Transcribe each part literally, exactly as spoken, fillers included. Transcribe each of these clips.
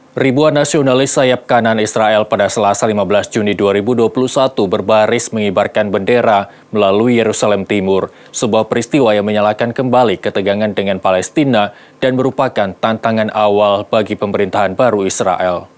Ribuan nasionalis sayap kanan Israel pada Selasa lima belas Juni dua ribu dua puluh satu berbaris mengibarkan bendera melalui Yerusalem Timur, sebuah peristiwa yang menyalakan kembali ketegangan dengan Palestina dan merupakan tantangan awal bagi pemerintahan baru Israel.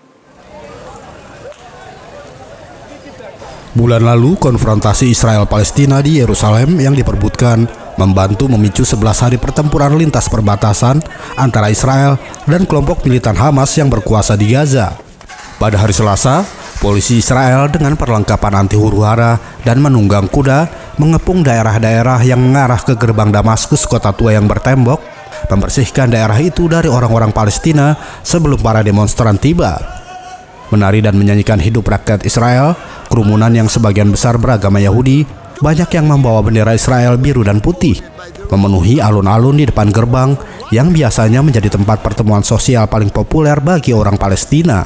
Bulan lalu, konfrontasi Israel-Palestina di Yerusalem yang diperbutkan membantu memicu sebelas hari pertempuran lintas perbatasan antara Israel dan kelompok militan Hamas yang berkuasa di Gaza. Pada hari Selasa, polisi Israel dengan perlengkapan anti huru-hara dan menunggang kuda mengepung daerah-daerah yang mengarah ke gerbang Damaskus, kota tua yang bertembok, membersihkan daerah itu dari orang-orang Palestina sebelum para demonstran tiba. Menari dan menyanyikan hidup rakyat Israel, kerumunan yang sebagian besar beragama Yahudi, banyak yang membawa bendera Israel biru dan putih, memenuhi alun-alun di depan gerbang yang biasanya menjadi tempat pertemuan sosial paling populer bagi orang Palestina.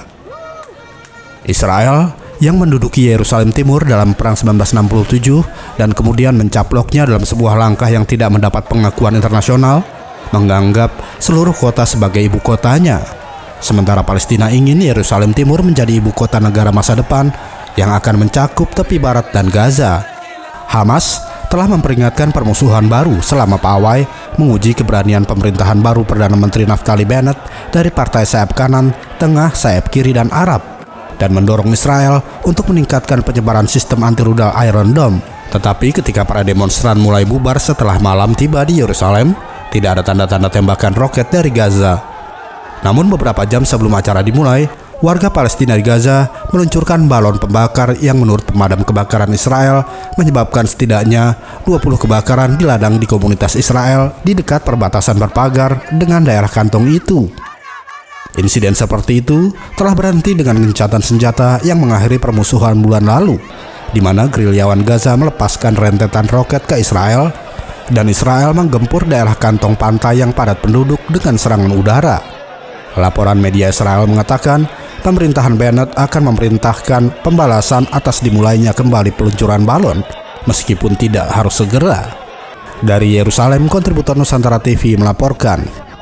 Israel yang menduduki Yerusalem Timur dalam Perang seribu sembilan ratus enam puluh tujuh dan kemudian mencaploknya dalam sebuah langkah yang tidak mendapat pengakuan internasional, menganggap seluruh kota sebagai ibu kotanya. Sementara Palestina ingin Yerusalem Timur menjadi ibu kota negara masa depan yang akan mencakup tepi barat dan Gaza. Hamas telah memperingatkan permusuhan baru selama pawai menguji keberanian pemerintahan baru Perdana Menteri Naftali Bennett dari partai sayap kanan, tengah, sayap kiri, dan Arab, dan mendorong Israel untuk meningkatkan penyebaran sistem anti-rudal Iron Dome. Tetapi ketika para demonstran mulai bubar setelah malam tiba di Yerusalem, tidak ada tanda-tanda tembakan roket dari Gaza. Namun beberapa jam sebelum acara dimulai, warga Palestina di Gaza meluncurkan balon pembakar yang menurut pemadam kebakaran Israel menyebabkan setidaknya dua puluh kebakaran di ladang di komunitas Israel di dekat perbatasan berpagar dengan daerah kantong itu. Insiden seperti itu telah berhenti dengan gencatan senjata yang mengakhiri permusuhan bulan lalu, di mana gerilyawan Gaza melepaskan rentetan roket ke Israel, dan Israel menggempur daerah kantong pantai yang padat penduduk dengan serangan udara. Laporan media Israel mengatakan pemerintahan Bennett akan memerintahkan pembalasan atas dimulainya kembali peluncuran balon, meskipun tidak harus segera. Dari Yerusalem, kontributor Nusantara T V melaporkan.